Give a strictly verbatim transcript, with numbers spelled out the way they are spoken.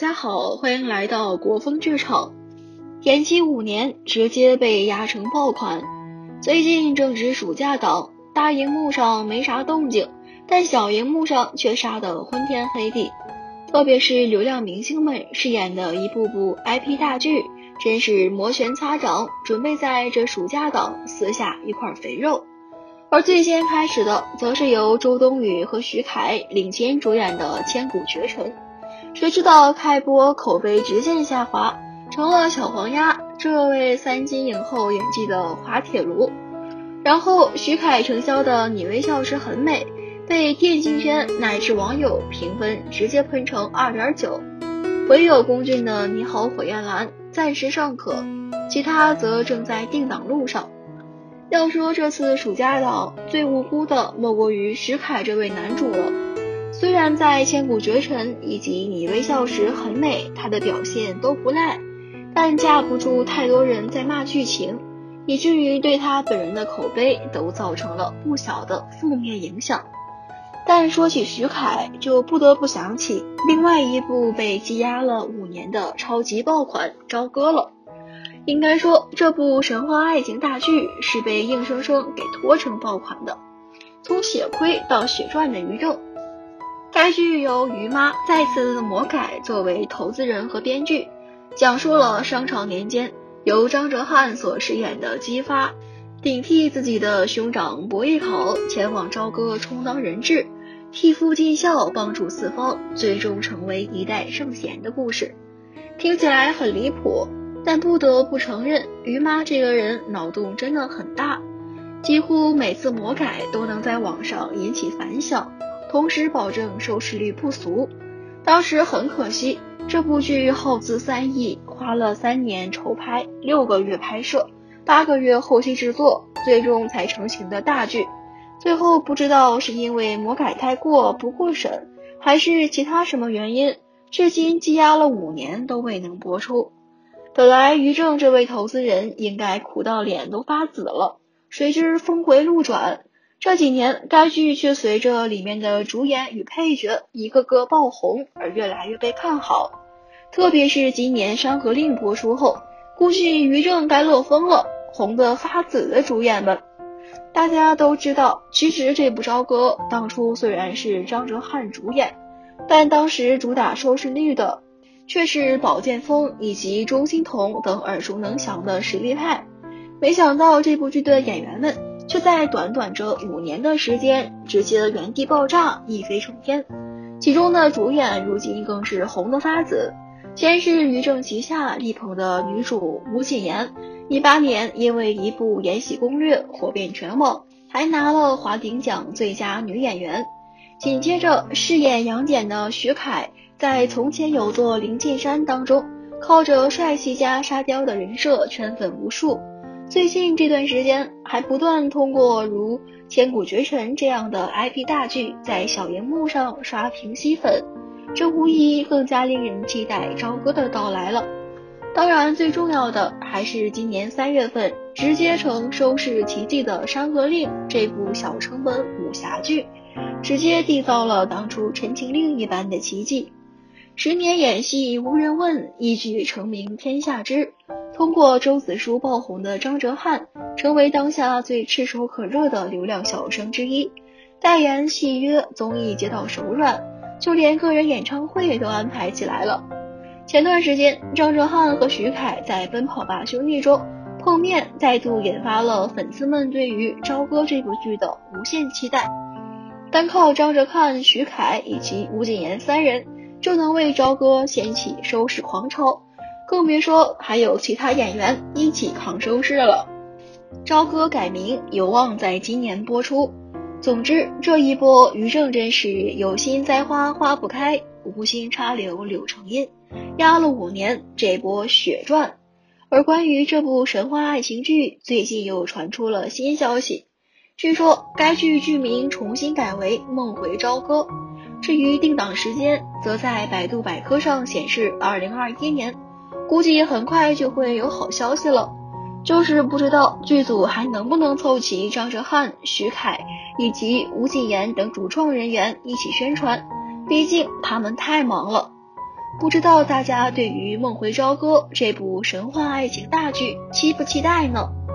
家好，欢迎来到国风剧场。延期五年，直接被压成爆款。最近正值暑假档，大荧幕上没啥动静，但小荧幕上却杀得昏天黑地。特别是流量明星们饰演的一部部 I P 大剧，真是摩拳擦掌，准备在这暑假档撕下一块肥肉。而最先开始的，则是由周冬雨和徐凯领衔主演的《千古绝尘》。谁知道开播口碑直线下滑，成了小黄鸭这位三金影后演技的滑铁卢。然后徐凯承销的《你微笑时很美》被电竞圈乃至网友评分直接喷成 二点九， 唯有龚俊的《你好火焰蓝》暂时尚可，其他则正在定档路上。要说这次暑假档最无辜的莫过于徐凯这位男主了。虽然在《千古绝尘》以及《你微笑时很美》他的表现都不赖，但架不住太多人在骂剧情，以至于对他本人的口碑都造成了不小的负面影响。但说起徐凯，就不得不想起另外一部被积压了五年的超级爆款《朝歌》了。应该说，这部神话爱情大剧是被硬生生给拖成爆款的。从血亏到血赚的于正，该剧由于妈再次魔改作为投资人和编剧，讲述了商朝年间由张哲瀚所饰演的姬发顶替自己的兄长伯邑考前往朝歌充当人质，替父尽孝，帮助四方，最终成为一代圣贤的故事。听起来很离谱，但不得不承认，于妈这个人脑洞真的很大，几乎每次魔改都能在网上引起反响，同时保证收视率不俗。当时很可惜，这部剧耗资三亿，花了三年筹拍，六个月拍摄，八个月后期制作，最终才成型的大剧。最后不知道是因为魔改太过不过审，还是其他什么原因，至今积压了五年都未能播出。本来于正这位投资人应该苦到脸都发紫了，谁知峰回路转，这几年该剧却随着里面的主演与配角一个个爆红而越来越被看好。特别是今年《山河令》播出后，估计于正该乐疯了，红得发紫的主演们。大家都知道，其实这部《朝歌》当初虽然是张哲瀚主演，但当时主打收视率的却是宝剑锋以及钟欣桐等耳熟能详的实力派。没想到这部剧的演员们却在短短这五年的时间直接原地爆炸，一飞冲天。其中的主演如今更是红得发紫，先是于正旗下力捧的女主吴谨言，一八年因为一部《延禧攻略》火遍全网，还拿了华鼎奖最佳女演员。紧接着饰演杨戬的徐凯，在《从前有座灵剑山》当中，靠着帅气加沙雕的人设圈粉无数。最近这段时间还不断通过如《千古绝尘》这样的 I P 大剧在小荧幕上刷屏吸粉，这无疑更加令人期待朝歌的到来了。当然最重要的还是今年三月份直接成收视奇迹的《山河令》这部小成本武侠剧，直接缔造了当初《陈情令》一般的奇迹。十年演戏无人问，一举成名天下知。通过周子舒爆红的张哲瀚，成为当下最炙手可热的流量小生之一。代言、戏约、综艺接到手软，就连个人演唱会都安排起来了。前段时间，张哲瀚和徐凯在《奔跑吧兄弟》中碰面，再度引发了粉丝们对于《朝歌》这部剧的无限期待。单靠张哲瀚、徐凯以及吴谨言三人就能为《朝歌》掀起收视狂潮，更别说还有其他演员一起扛收视了。《朝歌》改名有望在今年播出。总之，这一波于正真是有心栽花花不开，无心插柳柳成荫，压了五年，这波血赚。而关于这部神话爱情剧，最近又传出了新消息，据说该剧剧名重新改为《梦回朝歌》。至于定档时间，则在百度百科上显示二零二一年，估计很快就会有好消息了。就是不知道剧组还能不能凑齐张哲瀚、徐凯以及吴谨言等主创人员一起宣传，毕竟他们太忙了。 不知道大家对于《梦回朝歌》这部神话爱情大剧期不期待呢？